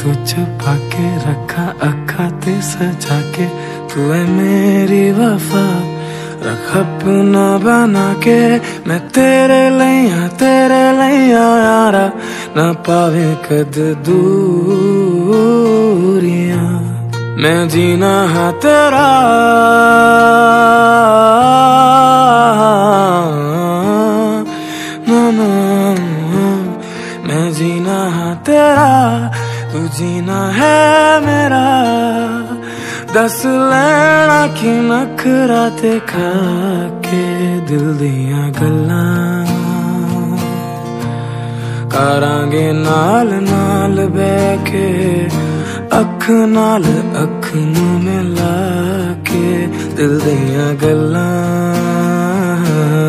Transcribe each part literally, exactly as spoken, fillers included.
तू छुपा के रखा अखा ते सजा के, तू है मेरी वफा रख अपना बना के। मैं तेरे लिया तेरे लिया यारा ना पावे कद दूरियां, मैं जीना है तेरा ना ना, मैं जीना है तेरा तू जीना है मेरा। दस लैना की नखरा ते खा के दिल दियां गल्लां करांगे नाल नाल बैठ के, अख नाल अख नूं मिला के दिल दियां गल्लां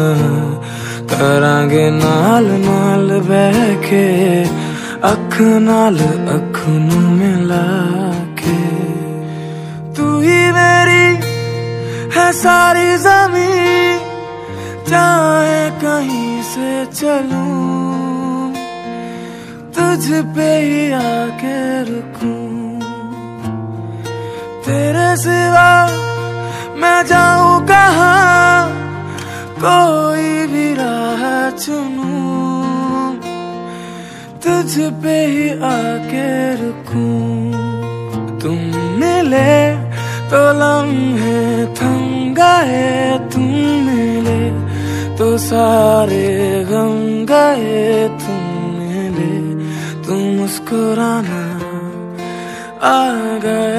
करांगे नाल नाल बैठ के, अख नाल अख नूं मिला के। तू ही मेरी है सारी ज़मीं, चाहे कहीं से चलूं तुझ पे ही आके रुकूं। तेरे सिवा मैं जाऊं कहाँ, कोई भी राह चुनूं तुझ पे ही आके रुकूं। तुम मिले तो लम्हे थम गए, तुम मिले तो सारे गम गए, तुम मिले तुम मुस्कुराना आ गए।